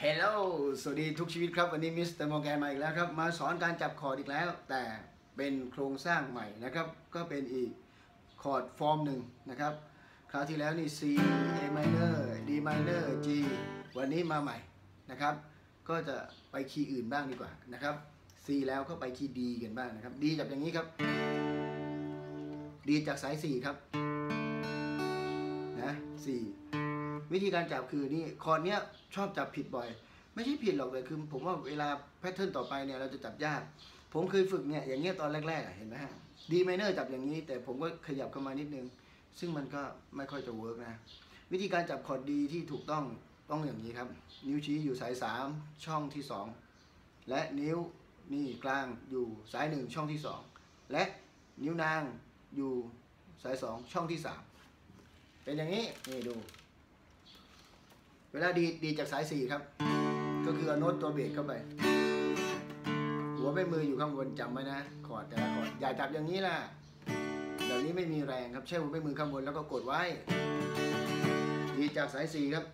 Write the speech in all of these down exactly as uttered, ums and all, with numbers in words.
ฮลโลสวัสดีทุกชีวิตครับวันนี้มิสเตอร์มอร์แกนมาอีกแล้วครับมาสอนการจับคอร์ดอีกแล้วแต่เป็นโครงสร้างใหม่นะครับก็เป็นอีกคอร์ดฟอร์มหนึ่งนะครับคราวที่แล้วนี่ C A minor D minor G วันนี้มาใหม่นะครับก็จะไปคีย์อื่นบ้างดีกว่านะครับ C แล้วก็ไปคีย์ D กันบ้างนะครับ D จับอย่างนี้ครับ D จากสายสี่ครับนะสี่วิธีการจับคือนี่คอร์ดเนี้ยชอบจับผิดบ่อยไม่ใช่ผิดหรอกแต่คือผมว่าเวลาแพทเทิร์นต่อไปเนี่ยเราจะจับยากผมเคยฝึกเนี่ยอย่างเงี้ยตอนแรกๆเห็นไหมฮะ D minor จับอย่างนี้แต่ผมก็ขยับเข้ามานิดนึงซึ่งมันก็ไม่ค่อยจะเวิร์กนะวิธีการจับคอร์ด D ที่ถูกต้องต้องอย่างนี้ครับนิ้วชี้อยู่สายสามช่องที่สองและนิ้วนี่กลางอยู่สายหนึ่งช่องที่สองและนิ้วนางอยู่สายสองช่องที่สามเป็นอย่างนี้นี่ดูเวลาดีดีจากสายสี่ครับก็คือเอาโน้ตตัวเบสเข้าไปหัวแม่มืออยู่ข้างบนจำไว้นะคอร์ดแต่ละคอร์ดอย่าจับอย่างนี้ล่ะแบบนี้ไม่มีแรงครับใช้หัวแม่มือข้างบนแล้วก็กดไว้ดีจากสายสี่ครับ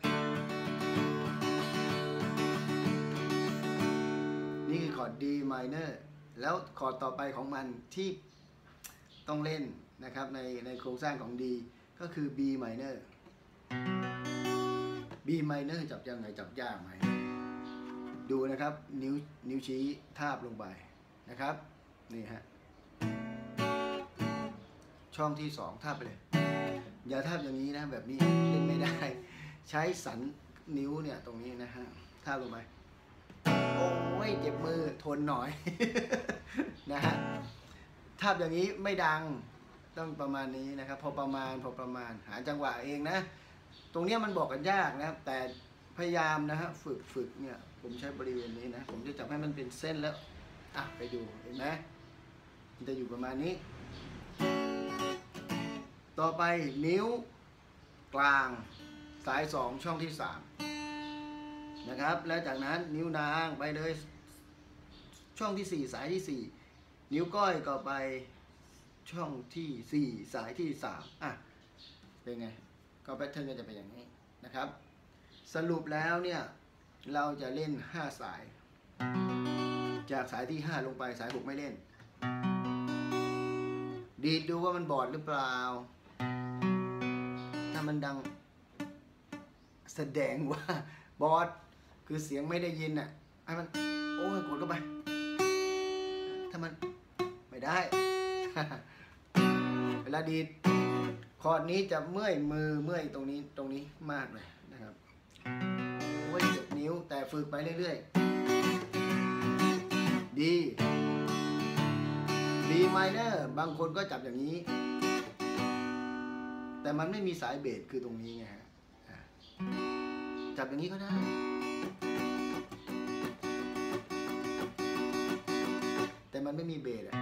นี่คือคอร์ด D minor แล้วคอร์ดต่อไปของมันที่ต้องเล่นนะครับในในโครงสร้างของ D ก็คือ B minor B minor จับยังไงจับยากไหมดูนะครับนิ้วนิ้วชี้ทาบลงไปนะครับนี่ฮะช่องที่สองทาบไปเลยอย่าทาบอย่างนี้นะแบบนี้เล่นไม่ได้ใช้สันนิ้วเนี่ยตรงนี้นะฮะทาบลงไปโอ้ยเจ็บมือทนหน่อย นะฮะทาบอย่างนี้ไม่ดังต้องประมาณนี้นะครับพอประมาณพอประมาณหาจังหวะเองนะตรงนี้มันบอกกันยากนะแต่พยายามนะฮะฝึกฝึกเนี่ยผมใช้บริเวณนี้นะผมจะจับให้มันเป็นเส้นแล้วอ่ะไปดูเห็นไหมมันจะอยู่ประมาณนี้ต่อไปนิ้วกลางสายสองช่องที่สามนะครับแล้วจากนั้นนิ้วนางไปเลยช่องที่สี่สายที่สี่นิ้วก้อยก็ไปช่องที่สี่สายที่สามอ่ะเป็นไงก็แพทเทิร์นก็จะเป็นอย่างนี้นะครับสรุปแล้วเนี่ยเราจะเล่นห้าสายจากสายที่ห้าลงไปสายหกไม่เล่นดีดดูว่ามันบอดหรือเปล่าถ้ามันดังแสดงว่าบอดคือเสียงไม่ได้ยินอ่ะให้มันโอ้ยกดเข้าไปถ้ามันไม่ได้ เวลาดีดคอร์ดนี้จะเมื่อยมือเมื่อยตรงนี้ตรงนี้มากเลยนะครับโอ้ยเจ็บนิ้วแต่ฝึกไปเรื่อยๆดีดีไมเนอร์บางคนก็จับอย่างนี้แต่มันไม่มีสายเบสคือตรงนี้ไงฮะจับอย่างนี้ก็ได้แต่มันไม่มีเบสอะ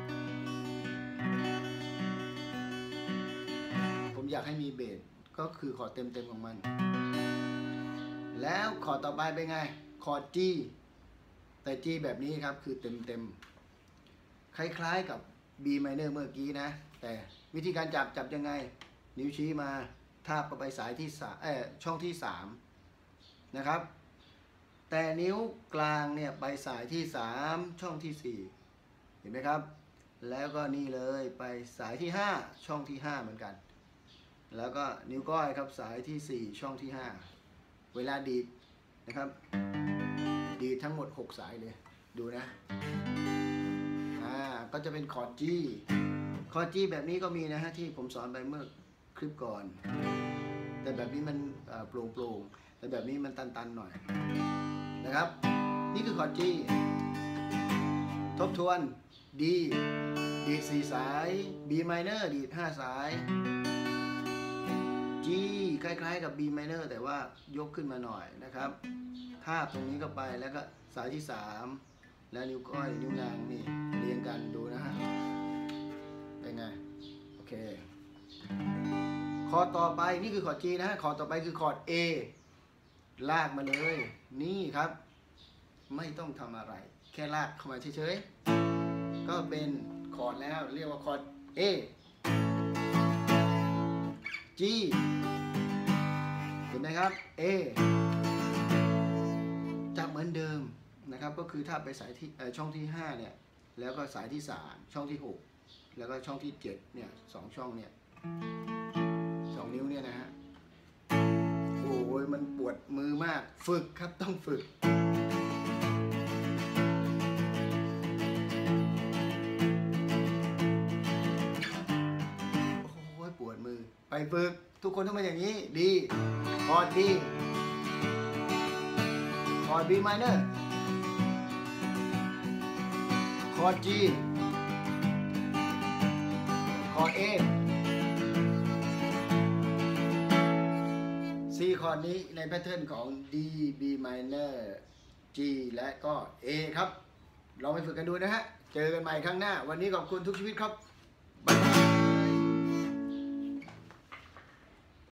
อยากให้มีเบสก็คือคอร์ดเต็มๆของมันแล้วคอร์ดต่อไปเป็นไงคอร์ด G แต่ G แบบนี้ครับคือเต็มๆคล้ายๆกับ B minor เมื่อกี้นะแต่วิธีการจับจับยังไงนิ้วชี้มาทาบเข้าไปสายที่สามเอ่อช่องที่สามนะครับแต่นิ้วกลางเนี่ยไปสายที่สามช่องที่สี่เห็นไหมครับแล้วก็นี่เลยไปสายที่ห้าช่องที่ห้าเหมือนกันแล้วก็นิ้วก้อยครับสายที่สี่ช่องที่ห้าเวลาดีดนะครับดีดทั้งหมดหกสายเลยดูนะอ่าก็จะเป็นคอร์ด G คอร์ด G แบบนี้ก็มีนะฮะที่ผมสอนไปเมื่อคลิปก่อนแต่แบบนี้มันโปร่งโปร่งแต่แบบนี้มันตันๆหน่อยนะครับนี่คือคอร์ด G ทบทวน D ดีดสี่สาย B minor ดีดห้าสายG คล้ายๆกับ B minor แต่ว่ายกขึ้นมาหน่อยนะครับทาบตรงนี้ก็ไปแล้วก็สายที่สามแล้วนิ้วก้อยนิ้วนางนี่เรียงกันดูนะฮะเป็นไงโอเคคอร์ดต่อไปนี่คือคอร์ด G นะฮะคอร์ดต่อไปคือคอร์ด A ลากมาเลยนี่ครับไม่ต้องทำอะไรแค่ลากเข้ามาเฉยๆก็เป็นคอร์ดแล้วเรียกว่าคอร์ด A G เห็นไหมครับ A มือนเดิมนะครับก็คือถ้าไปสายที่ช่องที่ห้าเนี่ยแล้วก็สายที่สามช่องที่หกแล้วก็ช่องที่เจ็ดเนี่ยสองช่องเนี่ยสองนิ้วเนี่ยนะฮะโอ้ยมันปวดมือมากฝึกครับต้องฝึกโอ้ยปวดมือไปฝึกทุกคนต้องเป็นอย่างนี้ดีคอร์ดดีคอร์ด B minor คอร์ด G คอร์ด A C คอร์ดนี้ในแพทเทิร์นของ D B minor G และก็ A ครับลองไปฝึกกันดูนะฮะเจอกันใหม่ครั้งหน้าวันนี้ขอบคุณทุกชีวิตครับบ๊ายบาย